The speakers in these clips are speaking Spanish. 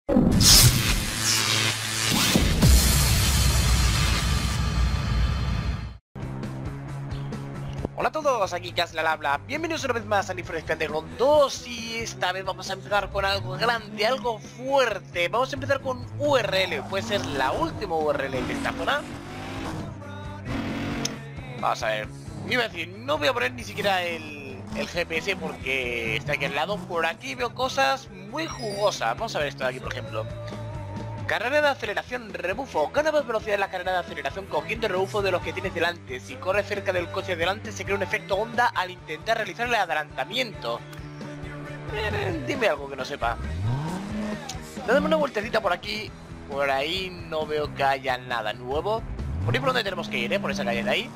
Hola a todos, aquí Casla habla. Bienvenidos una vez más a Need for Speed Underground 2 y esta vez vamos a empezar con algo grande, algo fuerte. Vamos a empezar con URL, puede ser la última URL de esta zona. Vamos a ver, iba a decir, no voy a poner ni siquiera el GPS porque está aquí al lado. Por aquí veo cosas muy jugosas. Vamos a ver esto de aquí, por ejemplo. Carrera de aceleración, rebufo. Gana más velocidad en la carrera de aceleración cogiendo el rebufo de los que tienes delante. Si corre cerca del coche delante se crea un efecto onda al intentar realizar el adelantamiento. Dime algo que no sepa. Dame una vueltecita por aquí. Por ahí no veo que haya nada nuevo. Por ahí por donde tenemos que ir, por esa calle de ahí.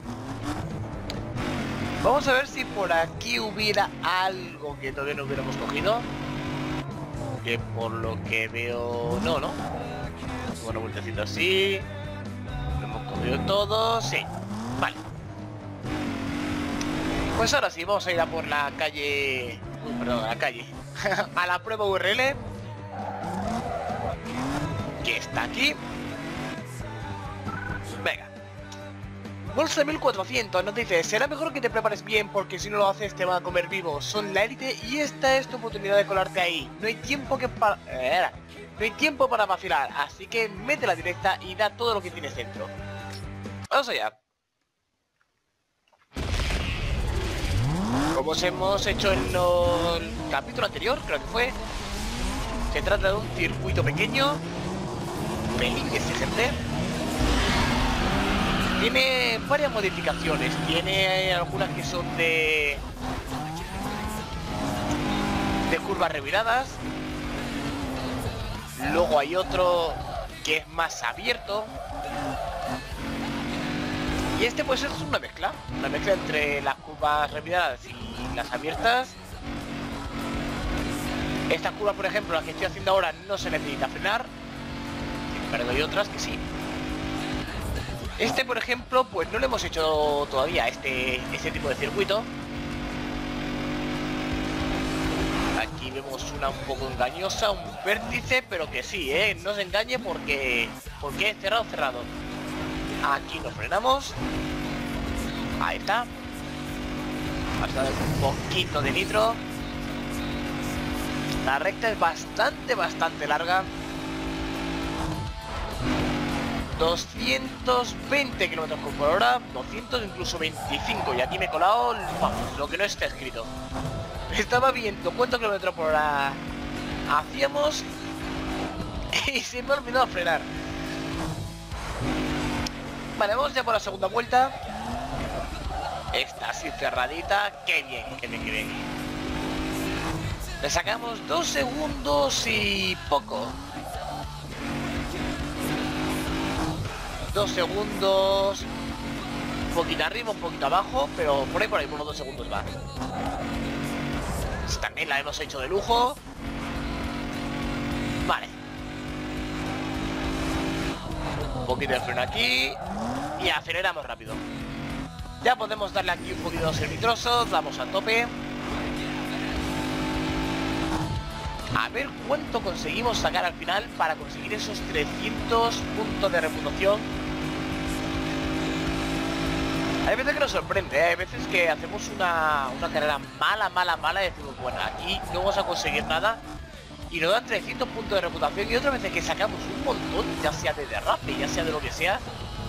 Vamos a ver si por aquí hubiera algo que todavía no hubiéramos cogido. Que por lo que veo... No. Una vueltecita así. Lo hemos cogido todo. Sí, vale. Pues ahora sí, vamos a ir a por la calle... perdón, a la calle. A la prueba URL. Que está aquí. Venga. Bolsa de 1400 nos dice: será mejor que te prepares bien porque si no lo haces te van a comer vivo. Son la élite y esta es tu oportunidad de colarte ahí. No hay tiempo para vacilar, así que mete la directa y da todo lo que tienes dentro. Vamos allá. Como os hemos hecho en el capítulo anterior, creo que fue, se trata de un circuito pequeño, pelín exigente. Tiene varias modificaciones, tiene algunas que son de curvas reviradas. Luego hay otro que es más abierto. Y este pues es una mezcla entre las curvas reviradas y las abiertas. Esta curva, por ejemplo, la que estoy haciendo ahora, no se necesita frenar. Sin embargo, hay otras que sí. Este, por ejemplo, pues no lo hemos hecho todavía, este tipo de circuito. Aquí vemos una un poco engañosa, un vértice, pero que sí, no se engañe porque es cerrado. Aquí nos frenamos. Ahí está. Vamos a dar un poquito de nitro. La recta es bastante larga. 220 km por hora, 200, incluso 25. Y aquí me he colado, vamos, lo que no está escrito. Estaba viendo cuántos kilómetros por hora hacíamos y se me ha olvidado frenar. Vale, vamos ya por la segunda vuelta. Esta así cerradita, qué bien. Le sacamos 2 segundos y poco. 2 segundos, un poquito arriba, un poquito abajo, pero por ahí por los 2 segundos va. También la hemos hecho de lujo. Vale. Un poquito de freno aquí y aceleramos rápido. Ya podemos darle aquí un poquito de ser nitrosos, vamos a tope. A ver cuánto conseguimos sacar al final para conseguir esos 300 puntos de reputación. Hay veces que nos sorprende, hay veces que hacemos una carrera mala y decimos, bueno, aquí no vamos a conseguir nada y nos dan 300 puntos de reputación, y otras veces que sacamos un montón, ya sea de derrape, ya sea de lo que sea,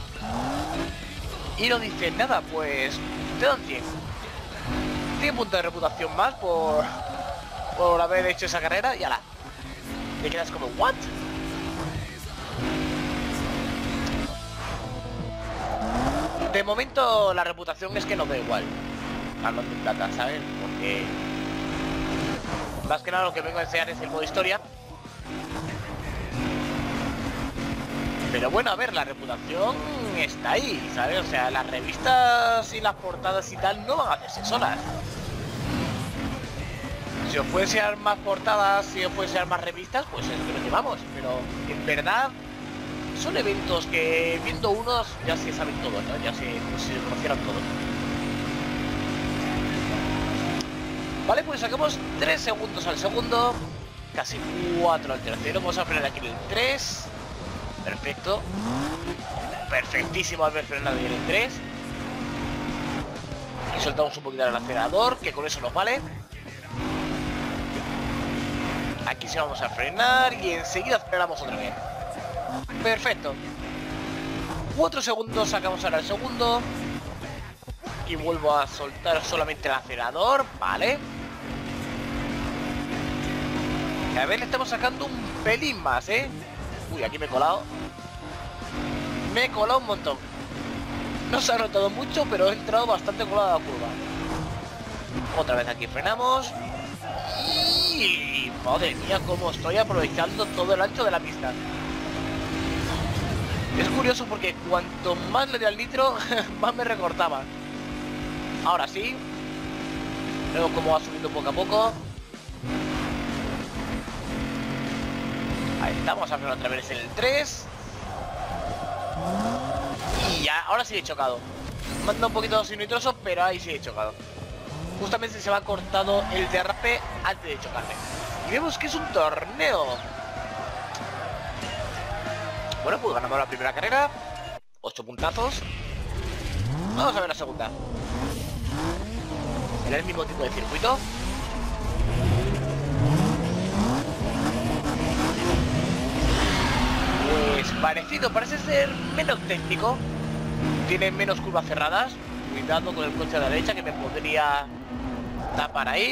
y nos dicen, nada, pues te dan 100 puntos de reputación más por haber hecho esa carrera y ala, te quedas como, ¿what? De momento la reputación es que nos da igual hablando de plata, ¿sabes? Porque más que nada lo que vengo a enseñar es el modo historia. Pero bueno, a ver, la reputación está ahí, ¿sabes? O sea, las revistas y las portadas y tal no van a hacerse solas. Si os fuese a más portadas, si os fuese a más revistas, pues es lo que nos llevamos. Pero en verdad son eventos que viendo unos ya se saben todo, ¿no? Ya se, como si se conocieran todo. Vale, pues sacamos 3 segundos al segundo. Casi 4 al tercero. Vamos a frenar aquí en el 3. Perfecto. Perfectísimo haber frenado en el 3. Y soltamos un poquito el acelerador, que con eso nos vale. Aquí sí vamos a frenar y enseguida aceleramos otra vez. Perfecto. 4 segundos, sacamos ahora el segundo. Y vuelvo a soltar solamente el acelerador, vale. A ver, le estamos sacando un pelín más, ¿eh? Uy, aquí me he colado. Me he colado un montón. No se ha notado mucho, pero he entrado bastante colado a la curva. Otra vez aquí frenamos. Y madre mía, cómo estoy aprovechando todo el ancho de la pista. Es curioso porque cuanto más le di al nitro, más me recortaba. Ahora sí. Vemos cómo va subiendo poco a poco. Ahí estamos, a frenar otra vez en el 3. Y ya, ahora sí he chocado. Manda un poquito sin nitroso, pero ahí sí he chocado. Justamente se me ha cortado el derrape antes de chocarme. Y vemos que es un torneo. Bueno, pues ganamos la primera carrera. 8 puntazos. Vamos a ver la segunda. Era el mismo tipo de circuito. Pues parecido, parece ser menos técnico. Tiene menos curvas cerradas. Cuidado con el coche a la derecha que me podría tapar ahí.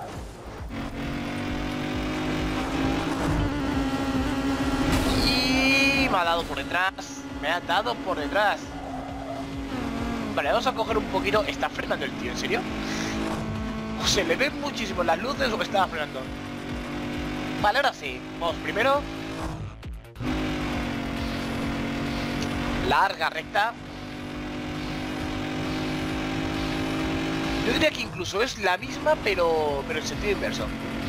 Y me ha dado por detrás. Me ha dado por detrás. Vale, vamos a coger un poquito. ¿Está frenando el tío? ¿En serio? O se le ven muchísimo las luces o me estaba frenando. Vale, ahora sí. Vamos primero. Larga recta. Yo diría que incluso es la misma, pero en sentido inverso.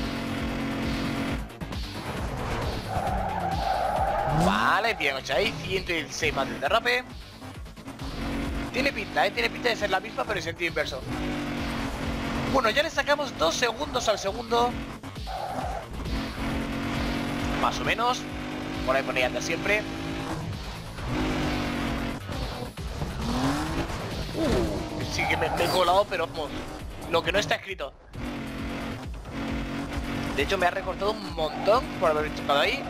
Vale, bien, 8 ahí, 116 más del derrape. Tiene pinta, tiene pinta de ser la misma, pero en sentido inverso. Bueno, ya le sacamos 2 segundos al segundo. Más o menos. Por ahí anda siempre. Sí que me he colado, pero vamos, lo que no está escrito. De hecho me ha recortado un montón por haber chocado ahí.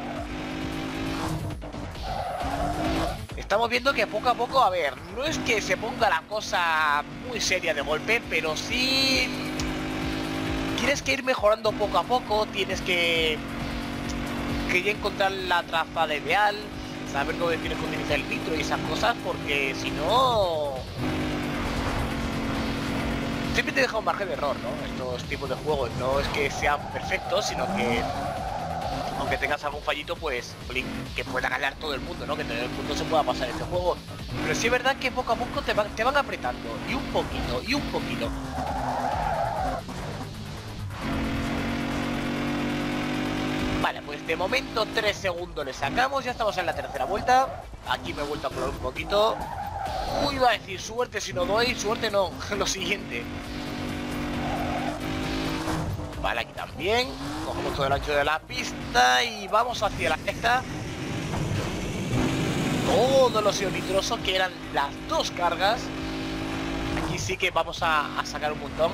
Estamos viendo que poco a poco, a ver, no es que se ponga la cosa muy seria de golpe, pero sí tienes que ir mejorando poco a poco. Tienes que ya encontrar la trazada ideal, saber dónde tienes que utilizar el nitro y esas cosas, porque si no siempre te deja un margen de error, ¿no? Estos tipos de juegos no es que sean perfectos, sino que aunque tengas algún fallito, pues que pueda ganar todo el mundo, ¿no? Que todo el mundo se pueda pasar este juego. Pero sí es verdad que poco a poco te van apretando, y un poquito, y un poquito. Vale, pues de momento 3 segundos le sacamos, ya estamos en la tercera vuelta. Aquí me he vuelto a colar un poquito. Uy, iba a decir suerte si no doy, suerte no, lo siguiente. Vale, aquí también. Cogemos todo el ancho de la pista y vamos hacia la recta. Todos los nitrosos, que eran las 2 cargas. Aquí sí que vamos a sacar un montón.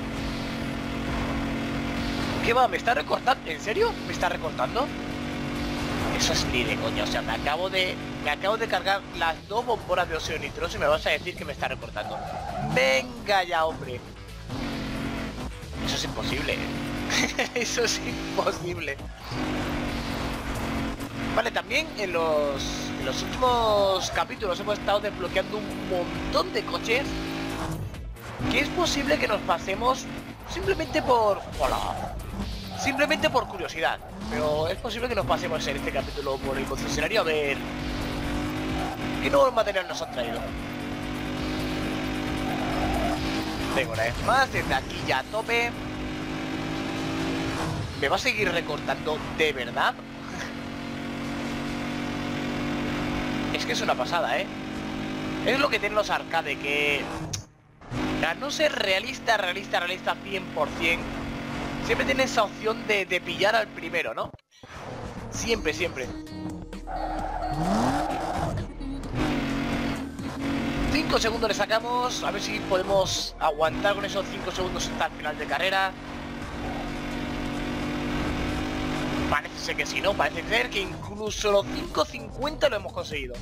¿Qué va? ¿Me está recortando? ¿En serio? ¿Me está recortando? Eso es ni de coña, o sea, me acabo de cargar las 2 bombonas de óxido nitroso y me vas a decir que me está recortando. Venga ya, hombre. Eso es imposible. Eso es imposible. Vale, también en los últimos capítulos hemos estado desbloqueando un montón de coches que es posible que nos pasemos simplemente por... Hola. Simplemente por curiosidad. Pero es posible que nos pasemos en este capítulo por el concesionario a ver qué nuevo material nos han traído. Vengo una vez más, desde aquí ya a tope. ¿Me va a seguir recortando de verdad? Es que es una pasada, ¿eh? Es lo que tienen los arcade, que... a no ser realista 100%, siempre tiene esa opción de pillar al primero, ¿no? Siempre, siempre. 5 segundos le sacamos, a ver si podemos aguantar con esos 5 segundos hasta el final de carrera. Parece ser que sí, ¿no? Parece ser que incluso los 5.50 lo hemos conseguido.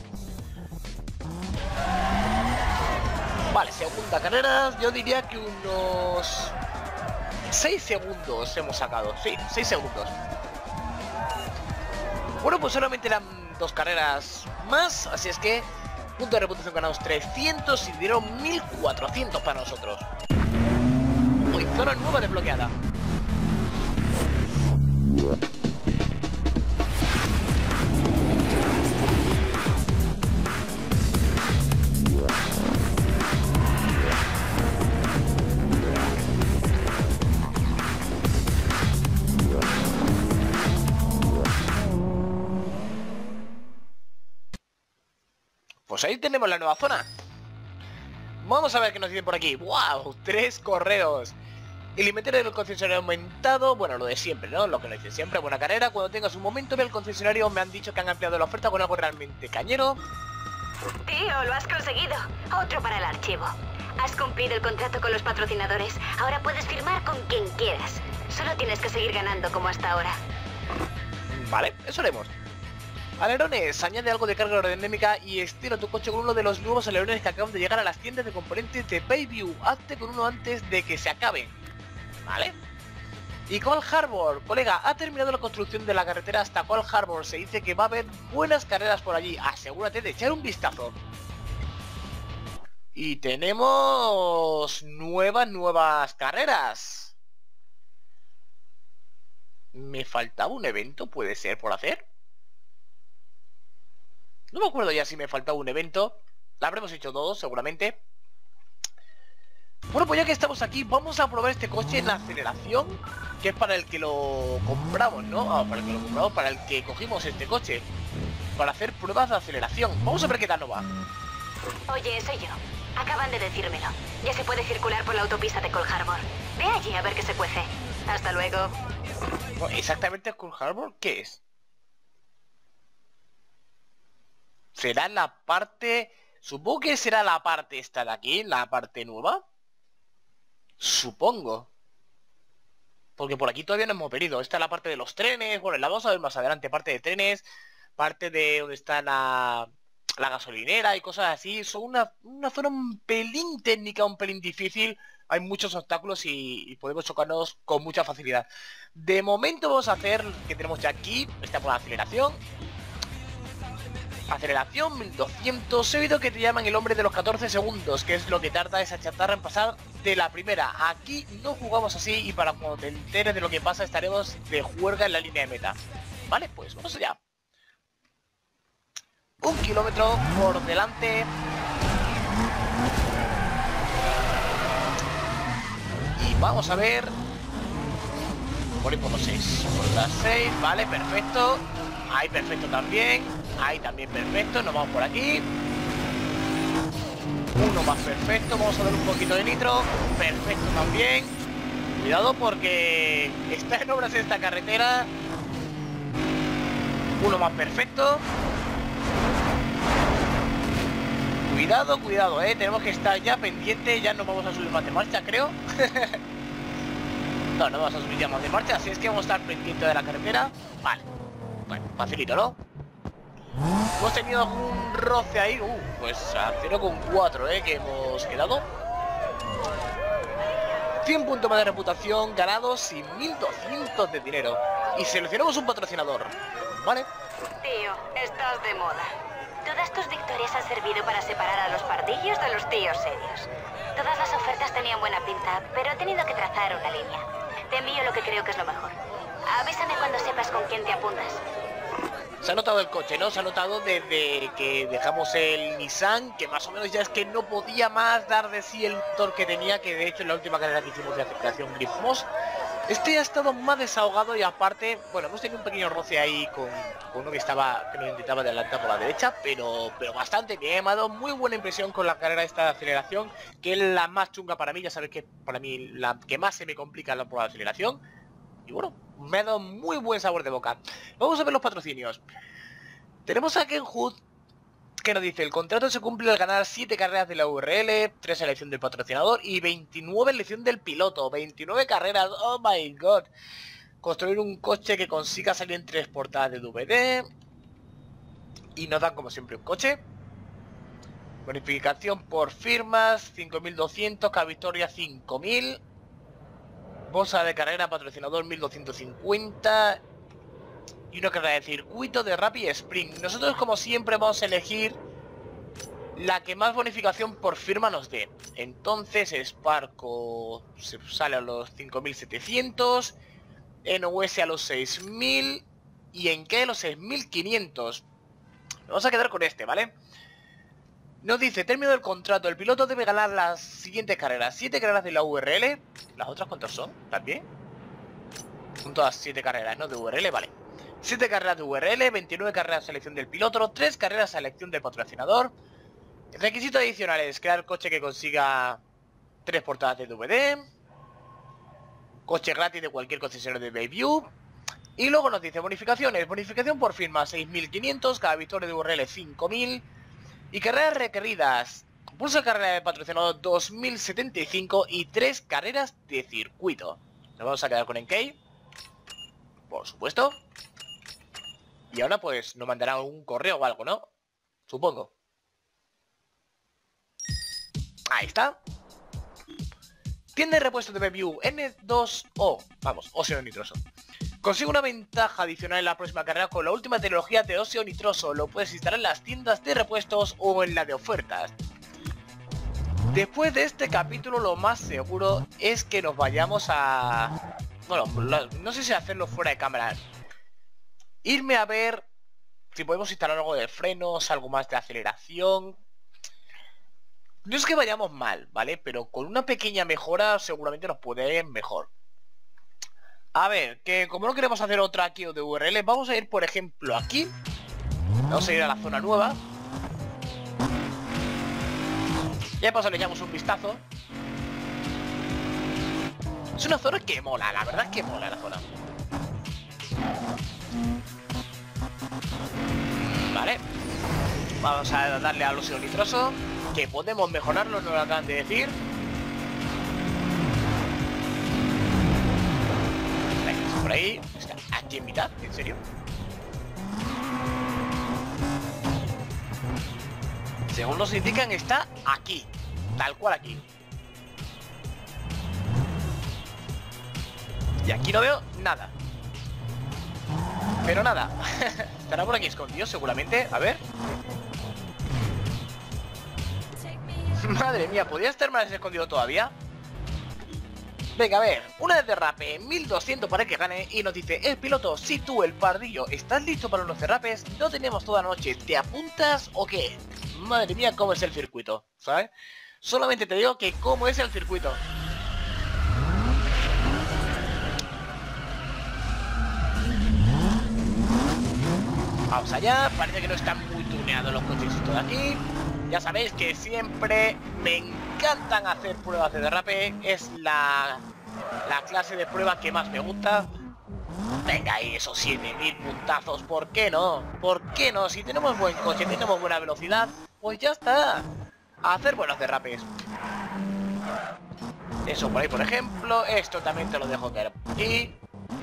Vale, segunda carrera, yo diría que unos 6 segundos hemos sacado, sí, 6 segundos. Bueno, pues solamente eran 2 carreras más, así es que punto de reputación ganados 300 y dieron 1400 para nosotros. Uy, zona nueva desbloqueada. Pues ahí tenemos la nueva zona. Vamos a ver qué nos dicen por aquí. ¡Wow! 3 correos. El inventario del concesionario ha aumentado. Bueno, lo de siempre, ¿no? Lo que nos dicen siempre. Buena carrera. Cuando tengas un momento, ve al concesionario. Me han dicho que han ampliado la oferta con algo realmente cañero. Tío, lo has conseguido. Otro para el archivo. Has cumplido el contrato con los patrocinadores. Ahora puedes firmar con quien quieras. Solo tienes que seguir ganando como hasta ahora. Vale, eso haremos. Alerones, añade algo de carga aerodinámica y estira tu coche con uno de los nuevos alerones que acaban de llegar a las tiendas de componentes de Bayview. Hazte con uno antes de que se acaben. ¿Vale? Y Coal Harbor, colega, ha terminado la construcción de la carretera hasta Coal Harbor. Se dice que va a haber buenas carreras por allí. Asegúrate de echar un vistazo. Y tenemos nuevas carreras. ¿Me faltaba un evento, puede ser, por hacer? No me acuerdo ya si me faltaba un evento. La habremos hecho todos, seguramente. Bueno, pues ya que estamos aquí, vamos a probar este coche en la aceleración, que es para el que lo compramos, ¿no? Ah, para el que lo compramos, para el que cogimos este coche. Para hacer pruebas de aceleración. Vamos a ver qué tal nos va. Oye, soy yo. Acaban de decírmelo. Ya se puede circular por la autopista de Coal Harbor. Ve allí a ver qué se cuece. Hasta luego. Bueno, ¿exactamente Coal Harbor qué es? ¿Será la parte...? Supongo que será la parte esta de aquí, la parte nueva. Supongo. Porque por aquí todavía no hemos venido. Esta es la parte de los trenes. Bueno, la vamos a ver más adelante. Parte de trenes. Parte de donde está la gasolinera y cosas así. Son una zona un pelín técnica, un pelín difícil. Hay muchos obstáculos y podemos chocarnos con mucha facilidad. De momento vamos a hacer, que tenemos ya aquí, esta por la aceleración. Aceleración 1200. He oído que te llaman el hombre de los 14 segundos, que es lo que tarda esa chatarra en pasar de la primera. Aquí no jugamos así y para cuando te enteres de lo que pasa estaremos de juerga en la línea de meta. Vale, pues vamos allá. 1 kilómetro por delante. Y vamos a ver. Por ahí por los 6. Por las 6, vale, perfecto. Ahí perfecto también. Ahí también perfecto, nos vamos por aquí. Uno más perfecto, vamos a dar un poquito de nitro. Perfecto también. Cuidado porque está en obras esta carretera. Uno más perfecto. Cuidado, cuidado, tenemos que estar ya pendiente. Ya no vamos a subir más de marcha, creo. No, no vamos a subir ya más de marcha. Así es que vamos a estar pendiente de la carretera. Vale, bueno, facilito, ¿no? Hemos tenido algún roce ahí, pues a 0,4 que hemos quedado. 100 puntos más de reputación ganados y 1200 de dinero. Y seleccionamos un patrocinador, ¿vale? Tío, estás de moda. Todas tus victorias han servido para separar a los pardillos de los tíos serios. Todas las ofertas tenían buena pinta, pero he tenido que trazar una línea. Te envío lo que creo que es lo mejor. Avísame cuando sepas con quién te apuntas. Se ha notado el coche, ¿no? Se ha notado desde que dejamos el Nissan, que más o menos ya es que no podía más dar de sí el motor que tenía, que de hecho en la última carrera que hicimos de aceleración Grifmos, este ha estado más desahogado y aparte, bueno, hemos tenido un pequeño roce ahí con uno que nos intentaba adelantar por la derecha, pero bastante bien. Me ha dado muy buena impresión con la carrera esta de aceleración, que es la más chunga para mí. Ya sabéis que para mí la que más se me complica la prueba de aceleración. Y bueno, me ha dado muy buen sabor de boca. Vamos a ver los patrocinios. Tenemos a Ken Hood, que nos dice: el contrato se cumple al ganar 7 carreras de la URL, 3 elección del patrocinador y 29 elección del piloto. 29 carreras, oh my god. Construir un coche que consiga salir en 3 portadas de DVD. Y nos dan como siempre un coche. Bonificación por firmas, 5.200, cada victoria 5.000. Bolsa de carrera, patrocinador 1.250. Y una carrera de circuito de Rapid Sprint. Nosotros como siempre vamos a elegir la que más bonificación por firma nos dé. Entonces Sparco se sale a los 5.700. NOS a los 6.000. Y en qué a los 6.500. Vamos a quedar con este, ¿vale? Nos dice: término del contrato, el piloto debe ganar las siguientes carreras: 7 carreras de la URL. ¿Las otras cuántas son? ¿También? Son todas 7 carreras, ¿no? De URL, vale. 7 carreras de URL, 29 carreras de selección del piloto, 3 carreras de selección del patrocinador. Requisitos adicionales: crear coche que consiga 3 portadas de DVD. Coche gratis de cualquier concesionario de Bayview. Y luego nos dice bonificaciones: bonificación por firma 6.500, cada victoria de URL 5.000. Y carreras requeridas: pulso de carrera de patrocinador 2075 y 3 carreras de circuito. Nos vamos a quedar con Enkei, por supuesto. Y ahora pues nos mandará un correo o algo, ¿no? Supongo. Ahí está. Tienda de repuestos de Bayview N2O. Vamos, óxido nitroso. Consigue una ventaja adicional en la próxima carrera con la última tecnología de óxido nitroso. Lo puedes instalar en las tiendas de repuestos o en la de ofertas. Después de este capítulo lo más seguro es que nos vayamos a... Bueno, no sé si hacerlo fuera de cámara. Irme a ver si podemos instalar algo de frenos, algo más de aceleración. No es que vayamos mal, ¿vale? Pero con una pequeña mejora seguramente nos puede ir mejor. A ver, que como no queremos hacer otra aquí de URL, vamos a ir por ejemplo aquí. Vamos a ir a la zona nueva. Ya pues le echamos un vistazo. Es una zona que mola, la verdad es que mola la zona. Vale. Vamos a darle al óxido nitroso, que podemos mejorarlo, nos lo acaban de decir. Por ahí, está aquí en mitad, ¿en serio? Según nos indican, está aquí, tal cual aquí. Y aquí no veo nada. Pero nada. Estará por aquí escondido seguramente, a ver. Madre mía, ¿podría estar más escondido todavía? Venga, a ver, una de derrape, 1200 para que gane. Y nos dice el piloto: si tú, el pardillo, estás listo para los derrapes, no tenemos toda la noche, ¿te apuntas o qué? Madre mía, cómo es el circuito, ¿sabes? Solamente te digo que cómo es el circuito. Vamos allá, parece que no están muy tuneados los cochecitos de aquí. Ya sabéis que siempre me encantan hacer pruebas de derrape. Es la clase de prueba que más me gusta. Venga ahí, esos 7000 puntazos. ¿Por qué no? ¿Por qué no? Si tenemos buen coche, tenemos buena velocidad, pues ya está. A hacer buenos derrapes. Eso por ahí, por ejemplo. Esto también te lo dejo caer aquí.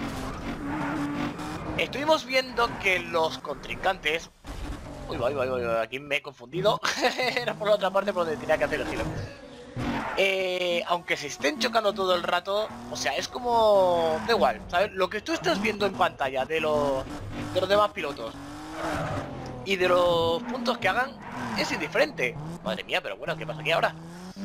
Estuvimos viendo que los contrincantes... Uy, aquí me he confundido. Era por la otra parte por donde tenía que hacer el giro. Aunque se estén chocando todo el rato, o sea, es como... Da igual, ¿sabes? Lo que tú estás viendo en pantalla de los demás pilotos y de los puntos que hagan es indiferente. Madre mía, pero bueno, ¿qué pasa aquí ahora?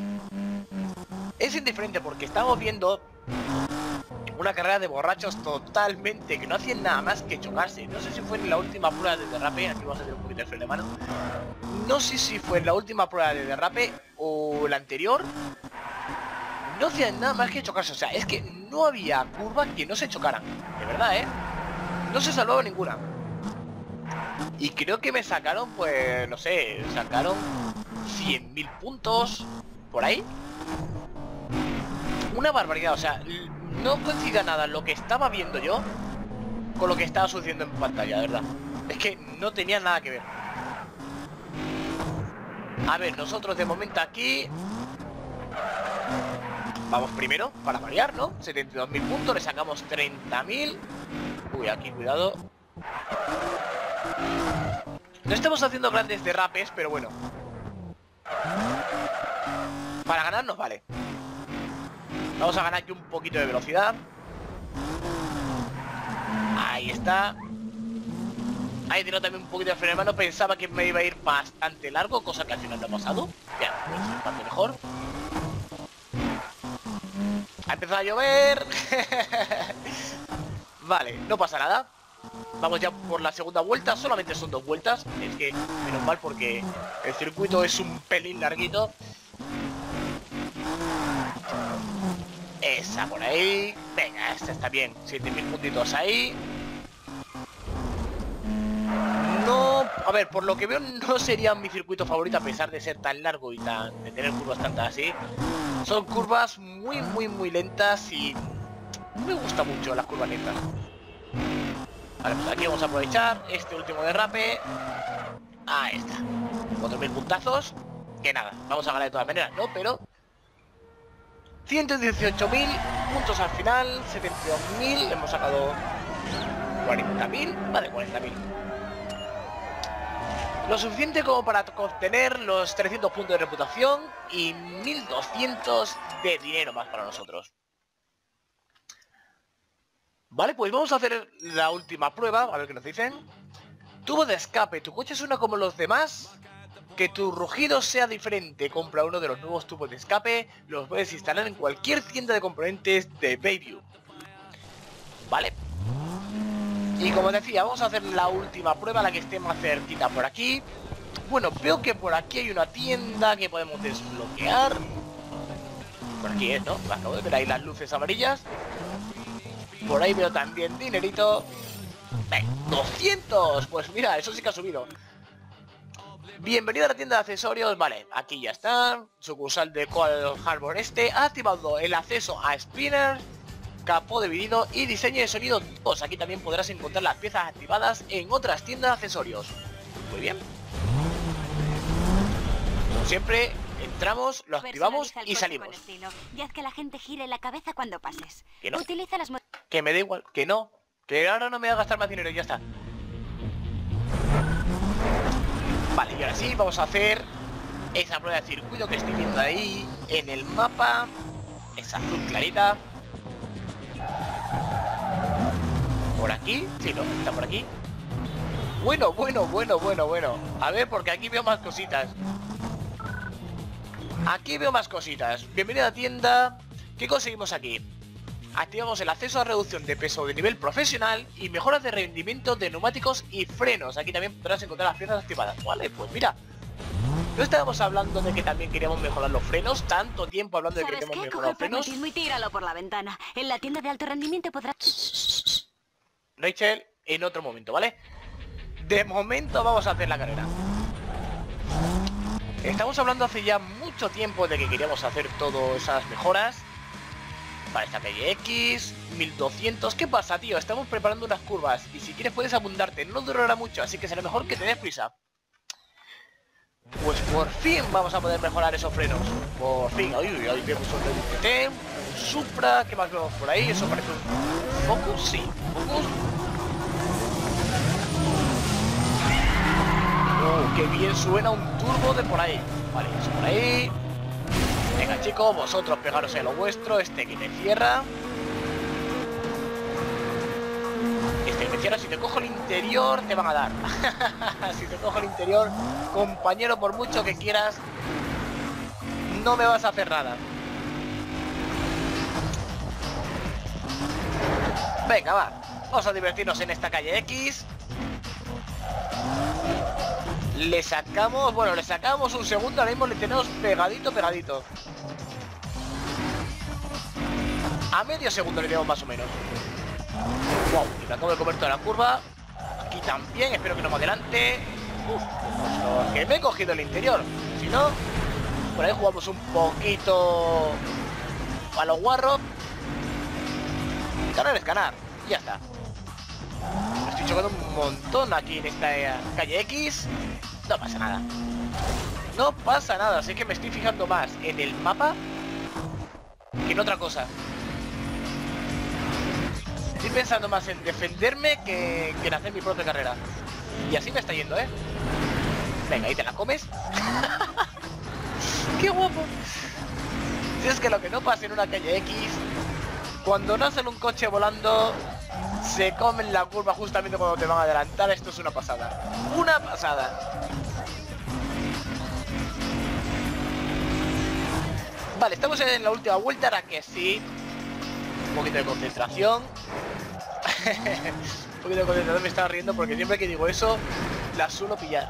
Es indiferente porque estamos viendo una carrera de borrachos totalmente, que no hacían nada más que chocarse. No sé si fue en la última prueba de derrape. Aquí vamos a hacer un poquito de freno de mano. No sé si fue en la última prueba de derrape o la anterior. No hacían nada más que chocarse. O sea, es que no había curva que no se chocaran. De verdad, ¿eh? No se salvaba ninguna. Y creo que me sacaron, pues, no sé, sacaron 100.000 puntos por ahí. Una barbaridad, o sea, no coincida nada lo que estaba viendo yo con lo que estaba sucediendo en pantalla, de verdad. Es que no tenía nada que ver. A ver, nosotros de momento aquí vamos primero, para variar, ¿no? 72.000 puntos, le sacamos 30.000. Uy, aquí, cuidado. No estamos haciendo grandes derrapes, pero bueno. Para ganar nos vale. Vamos a ganar aquí un poquito de velocidad. Ahí está. Ahí tiró también un poquito de freno de mano. Pensaba que me iba a ir bastante largo, cosa que al final no ha pasado. Ya, pues bastante mejor. Ha empezado a llover. Vale, no pasa nada. Vamos ya por la segunda vuelta. Solamente son 2 vueltas. Es que menos mal porque el circuito es un pelín larguito. Esa por ahí. Venga, esta está bien. 7.000 puntitos ahí. No, a ver, por lo que veo no sería mi circuito favorito a pesar de ser tan largo y de tener curvas tantas así. Son curvas muy lentas y no me gusta mucho las curvas lentas. Vale, pues aquí vamos a aprovechar este último derrape. Ahí está. 4.000 puntazos. Que nada, vamos a ganar de todas maneras, ¿no? Pero 118.000 puntos al final. 72.000. Hemos sacado 40.000. Vale, 40.000. Lo suficiente como para obtener los 300 puntos de reputación y 1.200 de dinero más para nosotros. Vale, pues vamos a hacer la última prueba, a ver qué nos dicen. Tubo de escape, tu coche suena como los demás. Que tu rugido sea diferente. Compra uno de los nuevos tubos de escape. Los puedes instalar en cualquier tienda de componentes de Bayview. Vale. Y como decía, vamos a hacer la última prueba, la que esté más cerquita por aquí. Bueno, veo que por aquí hay una tienda que podemos desbloquear. Por aquí es, ¿no? Acabo de ver ahí las luces amarillas. Por ahí veo también dinerito. ¡Ven! ¡200! Pues mira, eso sí que ha subido. Bienvenido a la tienda de accesorios. Vale, aquí ya está. Sucursal de Coral Harbor Este. Ha activado el acceso a Spinner, capó dividido y diseño de sonido 2. Aquí también podrás encontrar las piezas activadas en otras tiendas de accesorios. Muy bien. Como siempre, entramos, lo activamos y salimos. Y haz que la gente gire la cabeza cuando pases. Que no. Utiliza las... Que me da igual, que no. Que ahora no me va a gastar más dinero y ya está. Vale, y ahora sí, vamos a hacer esa prueba de circuito que estoy viendo ahí en el mapa. Esa azul clarita. ¿Por aquí? Sí, ¿no? Está por aquí. Bueno. A ver, porque aquí veo más cositas. Aquí veo más cositas. Bienvenido a la tienda. ¿Qué conseguimos aquí? Activamos el acceso a reducción de peso de nivel profesional y mejoras de rendimiento de neumáticos y frenos. Aquí también podrás encontrar las piezas activadas. Vale, pues mira. No estábamos hablando de que también queríamos mejorar los frenos. Tanto tiempo hablando de que queremos mejorar los frenos. Y tíralo por la ventana. En la tienda de alto rendimiento podrás... Rachel, en otro momento, ¿vale? De momento vamos a hacer la carrera. Estamos hablando hace ya mucho tiempo de que queríamos hacer todas esas mejoras. Vale, esta calle X, 1200. ¿Qué pasa, tío? Estamos preparando unas curvas y si quieres puedes apuntarte. No durará mucho, así que será mejor que te des prisa. Pues por fin vamos a poder mejorar esos frenos. Por fin. Ahí vemos un DT, un Supra. ¿Qué más vemos por ahí? Eso parece un Focus, sí. Focus. Oh, qué bien suena un turbo de por ahí. Vale, eso por ahí. Venga, chicos, vosotros pegaros en lo vuestro. Este que me cierra. Este que me cierra. Si te cojo el interior, te van a dar. Si te cojo el interior, compañero, por mucho que quieras, no me vas a hacer nada. Venga, va. Vamos a divertirnos en esta calle X. Le sacamos, bueno, le sacamos un segundo, ahora mismo le tenemos pegadito. A medio segundo le tenemos más o menos. Wow, y me acabo de comer toda la curva. Aquí también, espero que no me adelante. Uf, que me he cogido el interior. Si no, por ahí jugamos un poquito a los guarros. Ganar es ganar. Ya está. Me estoy chocando un montón aquí en esta calle X. No pasa nada. No pasa nada. Así que me estoy fijando más en el mapa que en otra cosa. Estoy pensando más en defenderme que en hacer mi propia carrera. Y así me está yendo, ¿eh? Venga, ahí te la comes. ¡Qué guapo! Si es que lo que no pasa en una calle X, cuando no hacen un coche volando, se comen la curva justamente cuando te van a adelantar. Esto es una pasada. ¡Una pasada! Vale, estamos en la última vuelta, ahora que sí. Un poquito de concentración. Un poquito de concentración, me estaba riendo porque siempre que digo eso, la suelo pillar.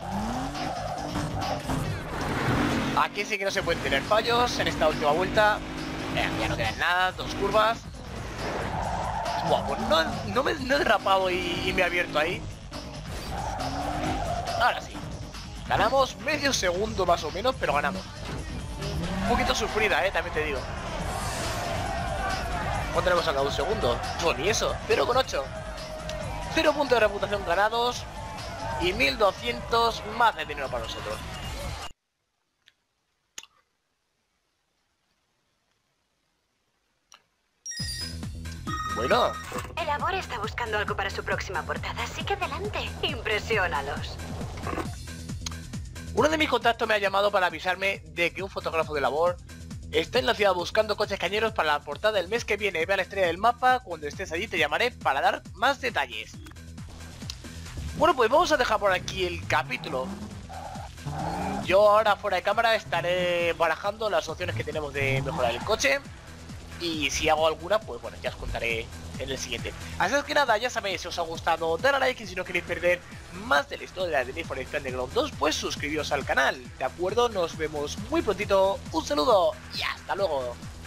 Aquí sí que no se pueden tener fallos en esta última vuelta. Ya no quedan nada, 2 curvas. Buah, pues no he derrapado y me he abierto ahí. Ahora sí. Ganamos medio segundo más o menos, pero ganamos. Un poquito sufrida, también te digo. ¿Cuánto tenemos sacado? ¿Un segundo? Pues ni eso, 0,8. 0 puntos de reputación ganados y 1200 más de dinero para nosotros. Bueno. El Abor está buscando algo para su próxima portada, así que adelante, impresiónalos. Uno de mis contactos me ha llamado para avisarme de que un fotógrafo de Labor está en la ciudad buscando coches cañeros para la portada del mes que viene. Ve a la estrella del mapa, cuando estés allí te llamaré para dar más detalles. Bueno, pues vamos a dejar por aquí el capítulo. Yo ahora fuera de cámara estaré barajando las opciones que tenemos de mejorar el coche. Y si hago alguna, pues bueno, ya os contaré en el siguiente. Así es que nada, ya sabéis, si os ha gustado, dale a like, y si no queréis perder más de la historia de Need for Speed Underground 2, pues suscribíos al canal, ¿de acuerdo? Nos vemos muy prontito, un saludo y hasta luego.